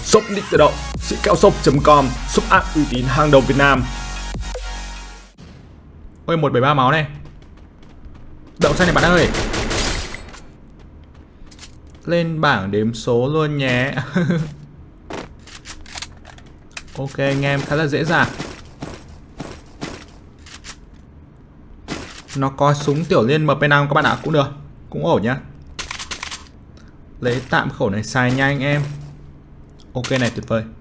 Shop Nick tự động, sĩ kẹo shop.com, shop app uy tín hàng đầu Việt Nam. Ôi 173 máu này. Đậu xanh này bạn ơi. Lên bảng đếm số luôn nhé. Ok anh em, khá là dễ dàng. Nó có súng tiểu liên MP5 các bạn ạ, cũng được, cũng ổn nhá. Lấy tạm khẩu này xài nha anh em. Ok này, tuyệt vời.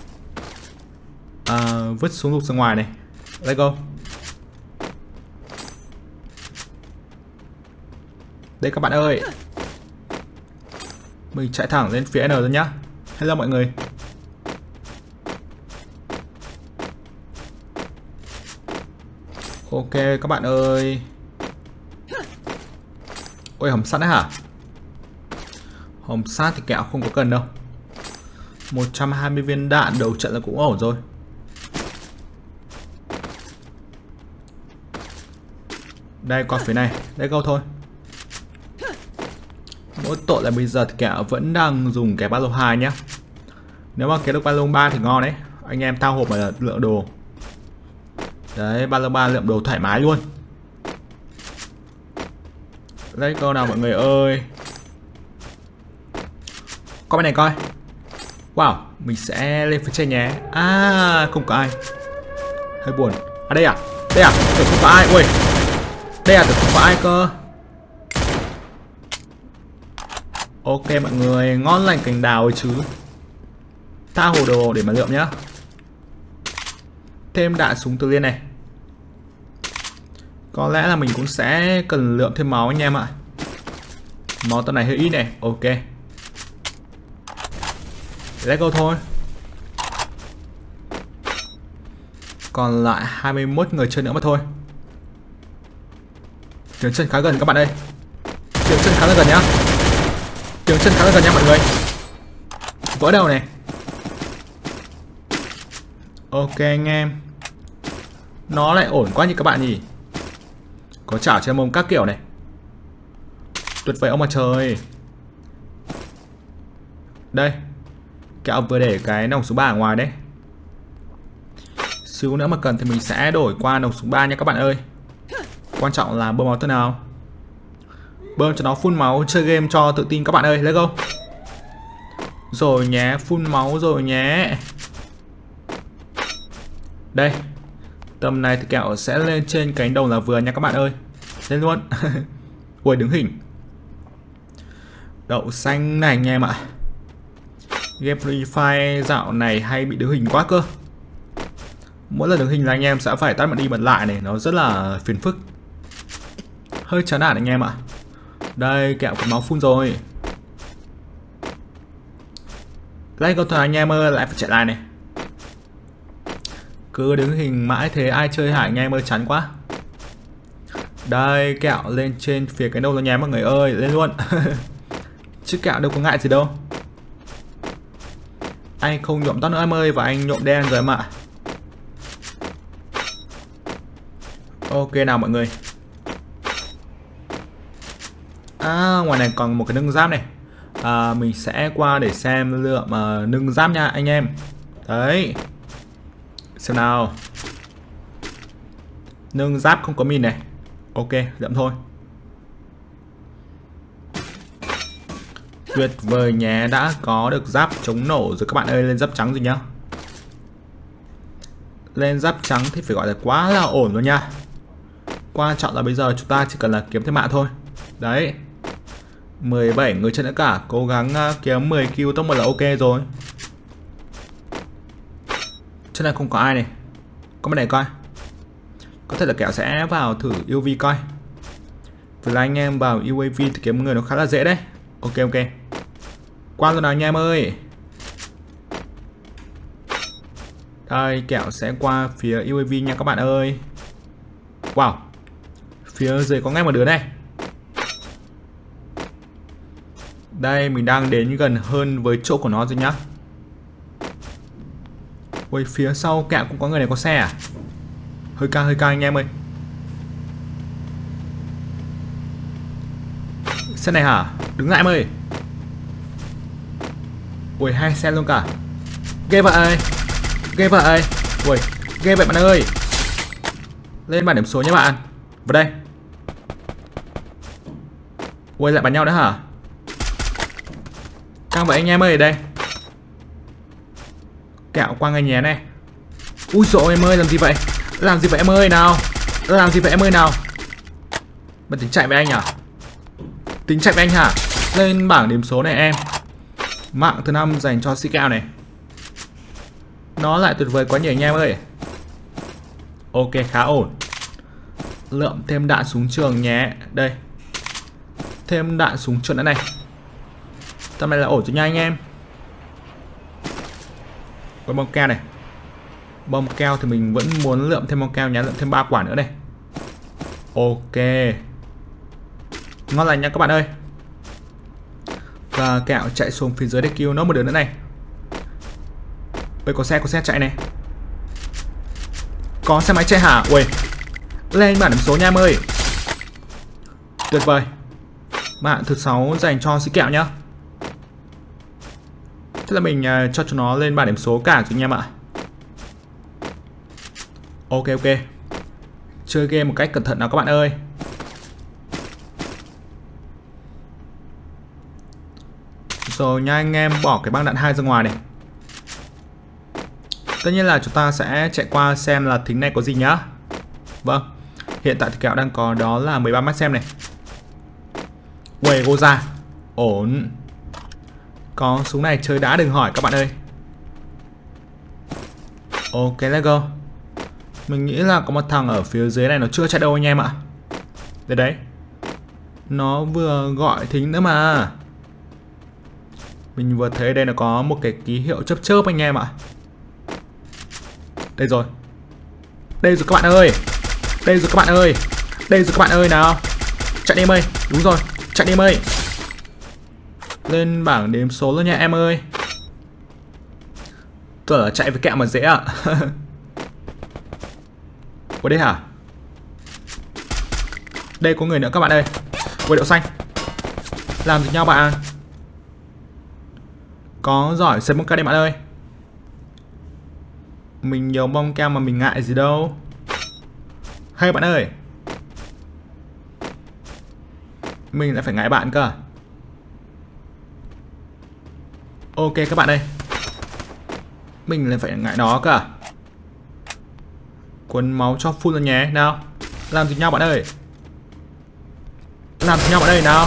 Vứt súng lục ra ngoài này. Let's go. Đây các bạn ơi. Mình chạy thẳng lên phía N rồi nhá. Hello mọi người. Ok các bạn ơi. Ôi hầm sắt đấy hả? Hồng sát thì kẹo không có cần đâu. 120 viên đạn đầu trận là cũng ổn rồi. Đây qua phía này, let's go thôi. Mỗi tội là bây giờ thì kẹo vẫn đang dùng cái ba lô 2 nhá. Nếu mà cái được ba lô 3 thì ngon đấy. Anh em thao hộp là lượng đồ. Đấy, ba lô 3 lượng đồ thoải mái luôn. Let's go nào mọi người ơi. Có bên này coi. Wow, mình sẽ lên phía trên nhé. Không có ai. Hơi buồn. Đây à? Đây à? Tưởng không có ai. Ui. Đây à? Tưởng không có ai cơ. Ok mọi người, ngon lành cành đào chứ. Tha hồ đồ để mà lượm nhá. Thêm đạn súng tự liên này. Có lẽ là mình cũng sẽ cần lượm thêm máu anh em ạ. Máu tầm này hơi ít này. Ok. Let's go thôi. Còn lại 21 người chơi nữa mà thôi. Tiếng chân khá gần các bạn ơi. Tiếng chân khá là gần nhá. Tiếng chân khá là gần nha mọi người. Vỡ đầu này. Ok anh em. Nó lại ổn quá như các bạn nhỉ. Có chảo trên mông các kiểu này. Tuyệt vời ông mà trời. Đây. Kẹo vừa để cái nòng số 3 ở ngoài đấy. Xíu nữa mà cần thì mình sẽ đổi qua nòng số 3 nha các bạn ơi. Quan trọng là bơm máu thế nào. Bơm cho nó full máu, chơi game cho tự tin các bạn ơi. Let's go. Rồi nhé, full máu rồi nhé. Đây. Tầm này thì kẹo sẽ lên trên cánh đồng là vừa nha các bạn ơi. Lên luôn. Ui đứng hình. Đậu xanh này anh em ạ. Game Free Fire dạo này hay bị đứng hình quá cơ. Mỗi lần đứng hình là anh em sẽ phải tắt bật đi bật lại này. Nó rất là phiền phức. Hơi chán nản anh em ạ. Đây kẹo có máu full rồi. Let's go thôi anh em ơi. Lại phải chạy lại này. Cứ đứng hình mãi thế ai chơi hại anh em ơi, chán quá. Đây kẹo lên trên phía cái đâu rồi nhé mọi người ơi. Lên luôn. Chứ kẹo đâu có ngại gì đâu. Anh không nhuộm tóc nữa em ơi. Và anh nhuộm đen rồi em ạ. Ok nào mọi người. Ngoài này còn một cái nâng giáp này. Mình sẽ qua để xem lượng nâng giáp nha anh em. Đấy. Xem nào. Nâng giáp không có mìn này. Ok, lượm thôi. Tuyệt vời nhé, đã có được giáp chống nổ rồi các bạn ơi. Lên giáp trắng rồi nhá. Lên giáp trắng thì phải gọi là quá là ổn luôn nha. Quan trọng là bây giờ chúng ta chỉ cần là kiếm thêm mạng thôi. Đấy. 17 người chơi nữa cả. Cố gắng kiếm 10 kill tốc một là ok rồi. Trên này không có ai này. Có bên này coi. Có thể là kẹo sẽ vào thử UAV coi. Vì là anh em vào UAV thì kiếm người nó khá là dễ đấy. Ok ok. Qua luôn nào anh em ơi. Đây kẹo sẽ qua phía UAV nha các bạn ơi. Wow. Phía dưới có ngay một đứa này. Đây mình đang đến gần hơn với chỗ của nó rồi nhá. Ôi phía sau kẹo cũng có người này, có xe à? Hơi cao anh em ơi. Xe này hả? Đứng lại em ơi. Ui hai xe luôn cả. Ghê vậy. Ghê vậy. Ui, ghê vậy bạn ơi. Lên bảng điểm số nhé bạn. Vào đây. Ui, lại bắn nhau nữa hả? Căng vậy anh em ơi. Đây. Kẹo qua ngay nhé này. Ui dồi em ơi, làm gì vậy? Làm gì vậy em ơi nào? Làm gì vậy em ơi nào? Bạn tính chạy với anh à? Tính chạy với anh hả? Lên bảng điểm số này em. Mạng thứ 5 dành cho sĩ kẹo này. Nó lại tuyệt vời quá nhỉ anh em ơi. Ok, khá ổn. Lượm thêm đạn súng trường nhé. Đây. Thêm đạn súng trường nữa này. Tầm này là ổn rồi nha anh em. Có bom keo này. Bom keo thì mình vẫn muốn lượm thêm bom keo nhé. Lượm thêm 3 quả nữa này. Ok. Ngon lành nha các bạn ơi. Và kẹo chạy xuống phía dưới để cứu nó một đứa nữa này. Bây có xe chạy này. Có xe máy chạy hả? Ui, lên bảng điểm số nha em ơi. Tuyệt vời. Bạn thứ 6 dành cho sĩ kẹo nhá. Thế là mình cho chúng nó lên bảng điểm số cả rồi anh em ạ. Ok. Chơi game một cách cẩn thận nào các bạn ơi. Rồi nha anh em, bỏ cái băng đạn 2 ra ngoài này. Tất nhiên là chúng ta sẽ chạy qua xem là thính này có gì nhá. Vâng, hiện tại thì kẹo đang có đó là 13 mắt xem này. Uầy, go ra. Ổn. Có súng này chơi đã đừng hỏi các bạn ơi. Ok, let's go. Mình nghĩ là có một thằng ở phía dưới này nó chưa chạy đâu anh em ạ. Đấy. Nó vừa gọi thính nữa mà. Mình vừa thấy đây nó có một cái ký hiệu chớp anh em ạ. Đây rồi. Đây rồi các bạn ơi. Đây rồi các bạn ơi nào. Chạy đi em ơi. Đúng rồi, chạy đi em ơi. Lên bảng đếm số luôn nha em ơi. Tưởng là chạy với kẹo mà dễ ạ. Ủa đây hả? Đây có người nữa các bạn ơi. Ủa đậu xanh. Làm gì nhau bạn? Có giỏi xây bom keo đây bạn ơi. Mình nhiều bom keo mà mình ngại gì đâu. Hay bạn ơi. Mình lại phải ngại bạn cơ. Ok các bạn ơi. Mình lại phải ngại nó cơ. Cuốn máu cho full lên nhé. Nào. Làm gì nhau bạn ơi. Làm gì nhau bạn ơi nào.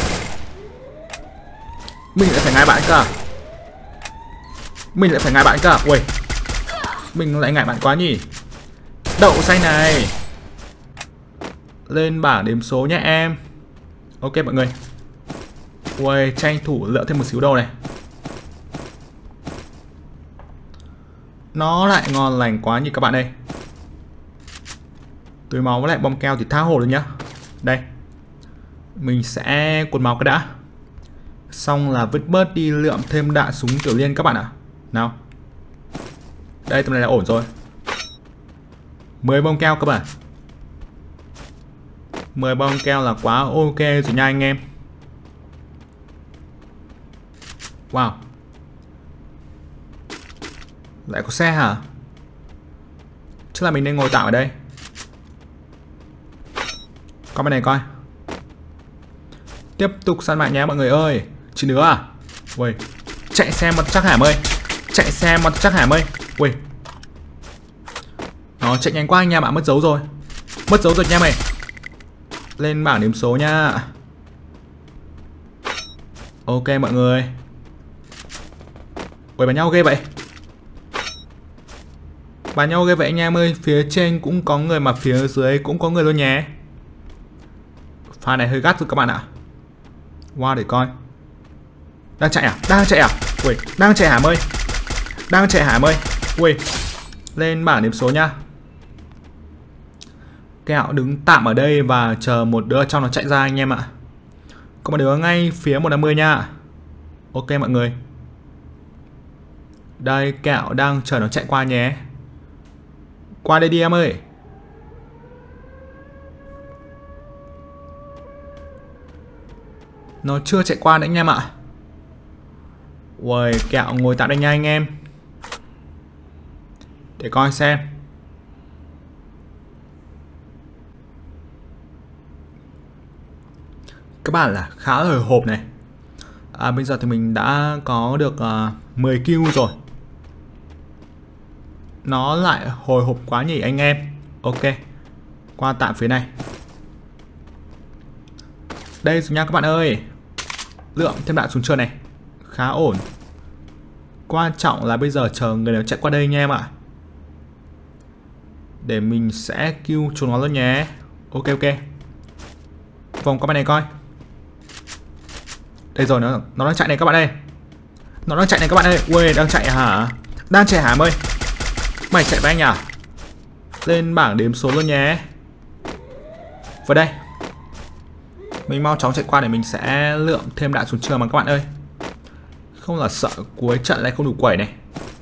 Mình lại phải ngại bạn cơ. Mình lại phải ngại bạn cơ. Ui, mình lại ngại bạn quá nhỉ. Đậu xanh này. Lên bảng đếm số nhé em. Ok mọi người. Ui, tranh thủ lựa thêm một xíu đâu này. Nó lại ngon lành quá nhỉ các bạn ơi. Túi máu với lại bom keo thì tha hồ luôn nhá. Đây. Mình sẽ cuốn máu cái đã. Xong là vứt bớt đi lượm thêm đạn súng tiểu liên các bạn ạ. Nào. Đây tầm này là ổn rồi. 10 bom keo các bạn. 10 bom keo là quá ok rồi nha anh em. Wow. Lại có xe hả? Chắc là mình nên ngồi tạm ở đây. Coi bên này coi. Tiếp tục săn bạn nhé mọi người ơi. Chỉ nữa à? Ui. Chạy xe mà chắc hàm ơi. Chạy xe mà chắc hàm ơi. Ui. Nó chạy nhanh quá anh em ạ. Mất dấu rồi. Mất dấu rồi nha mày. Lên bảng điểm số nha. Ok mọi người. Ui bắn nhau ghê vậy. Bắn nhau ghê vậy anh em ơi. Phía trên cũng có người mà phía dưới cũng có người luôn nhé. Pha này hơi gắt rồi các bạn ạ. Wow để coi. Đang chạy à? Đang chạy à? Ui, đang chạy hả em ơi? Đang chạy hả em ơi? Ui. Lên bảng điểm số nha. Kẹo đứng tạm ở đây và chờ một đứa trong nó chạy ra anh em ạ. Có một đứa ngay phía 150 nha. Ok mọi người. Đây kẹo đang chờ nó chạy qua nhé. Qua đây đi em ơi. Nó chưa chạy qua nữa anh em ạ. Uầy, kẹo ngồi tạm đây nha anh em. để coi xem. Các bạn là khá là hồi hộp này. Bây giờ thì mình đã có được 10 kill rồi. Nó lại hồi hộp quá nhỉ anh em. Ok, qua tạm phía này. Đây rồi nha các bạn ơi. Lượng thêm đạn xuống trường này khá ổn. Quan trọng là bây giờ chờ người nào chạy qua đây nha em ạ. Để mình sẽ kill chúng nó luôn nhé. Ok. Vòng qua bên này coi. Đây rồi, nó đang chạy này các bạn ơi. Nó đang chạy này các bạn ơi. Ui, đang chạy hả? Đang chạy hả em ơi? Mày chạy với anh à? Lên bảng đếm số luôn nhé. Vào đây. Mình mau chóng chạy qua để mình sẽ lượm thêm đạn xuống trường mà các bạn ơi. Không là sợ cuối trận lại không đủ quẩy này.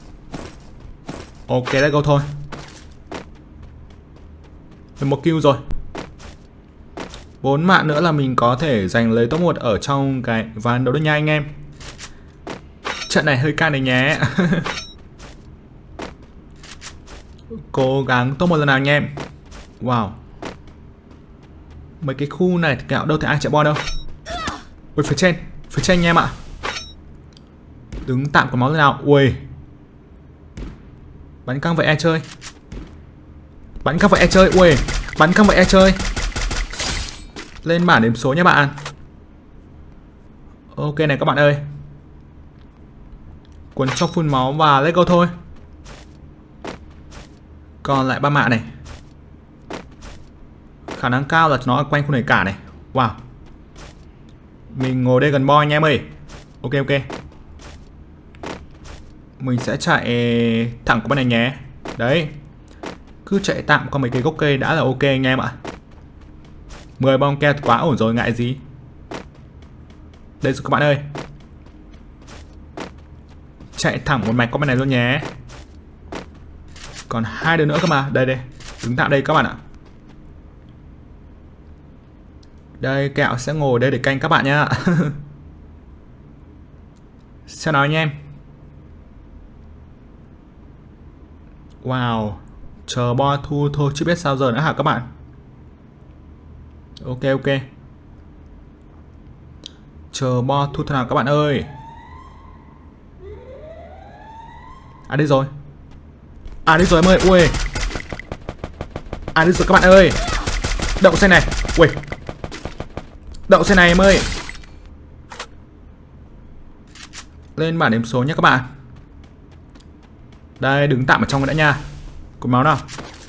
Ok, let's go thôi. Mình một kill rồi. 4 mạng nữa là mình có thể giành lấy top 1 ở trong cái ván đấu được nha anh em. Trận này hơi căng này nhé. Cố gắng top 1 lần nào anh em. Wow. Mấy cái khu này thì đâu thể ai chạy bo đâu. Ui, phía trên anh em ạ. Đứng tạm có máu thế nào. Ui, bắn căng vậy ai chơi. Bắn căng vậy ai chơi. Ui, bắn căng vậy ai chơi. Lên bảng đếm số nha bạn. Ok này các bạn ơi. Cuốn cho phun máu và let's go thôi. Còn lại 3 mạng này. Khả năng cao là nó ở quanh khu này cả này. Wow. Mình ngồi đây gần bo anh em ơi. Ok. Mình sẽ chạy thẳng qua bên này nhé. Đấy. Cứ chạy tạm qua mấy cái gốc cây đã là ok anh em ạ. 10 bom keo quá ổn rồi, ngại gì. Đây rồi các bạn ơi. Chạy thẳng một mạch qua bên này luôn nhé. Còn 2 đứa nữa cơ mà. Đây. Đứng tạm đây các bạn ạ. Đây, kẹo sẽ ngồi đây để canh các bạn nhá. Sao nào anh em. Wow. Chờ bo thu thôi chứ biết sao giờ nữa hả các bạn. Ok. Chờ bo thu thế nào các bạn ơi. Đây rồi em ơi. Ui. Đây rồi các bạn ơi. Đậu xe này. Ui. Đậu xe này em ơi. Lên bảng đếm số nhé các bạn. Đây, đứng tạm ở trong đã nha. Có máu nào.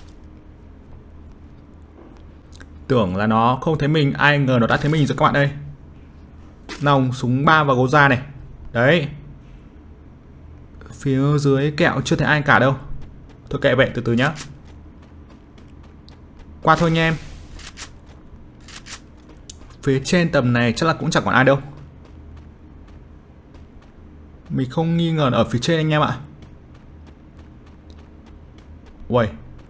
Tưởng là nó không thấy mình, ai ngờ nó đã thấy mình rồi các bạn ơi. Nòng súng 3 và gấu da này. Đấy. Phía dưới kẹo chưa thấy ai cả đâu. Thôi kệ vậy, từ từ nhá. Qua thôi nha em. Phía trên tầm này chắc là cũng chẳng còn ai đâu. Mình không nghi ngờ ở phía trên anh em ạ. Uầy.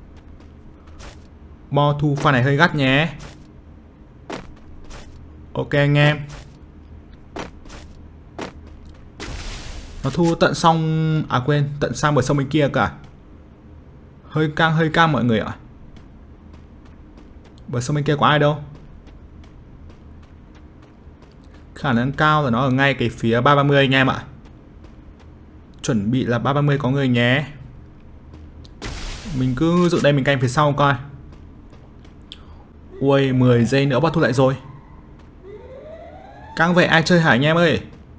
Bo thu pha này hơi gắt nhé. Ok anh em. Nó thu tận xong. Quên, tận sang bờ sông bên kia cả. Hơi căng mọi người ạ. Bờ sông bên kia có ai đâu. Khả năng cao là nó ở ngay cái phía 330 anh em ạ. Chuẩn bị là 330 có người nhé. Mình cứ dựng đây mình canh phía sau coi. Ui, 10 giây nữa bắt thu lại rồi. Căng vậy ai chơi hả anh em ơi.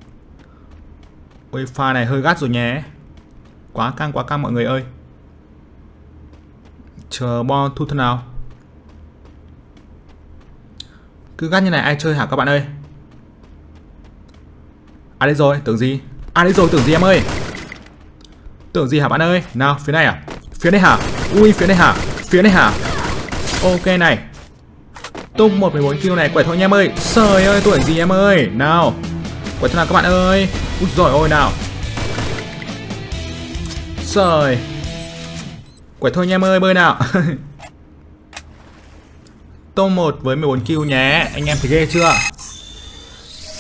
Ui, pha này hơi gắt rồi nhé. Quá căng mọi người ơi. Chờ bo thu thế nào. Cứ gắt như này ai chơi hả các bạn ơi. Đây rồi, tưởng gì. Đây rồi, tưởng gì em ơi. Tưởng gì hả bạn ơi. Nào, phía này à. Phía này hả. Ui, phía này hả. Ok này. Tung 114 kill này, quẩy thôi nha em ơi. Trời ơi, tuổi gì em ơi. Nào, quẩy thế nào các bạn ơi. Úi giời ôi nào. Trời. Quẩy thôi nha em ơi, bơi nào. Top 1 với 14 kill nhé. Anh em thấy ghê chưa.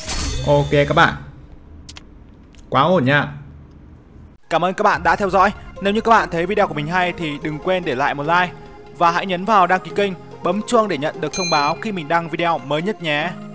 Ok các bạn. Quá ổn nha. Cảm ơn các bạn đã theo dõi. Nếu như các bạn thấy video của mình hay thì đừng quên để lại một like và hãy nhấn vào đăng ký kênh, bấm chuông để nhận được thông báo khi mình đăng video mới nhất nhé.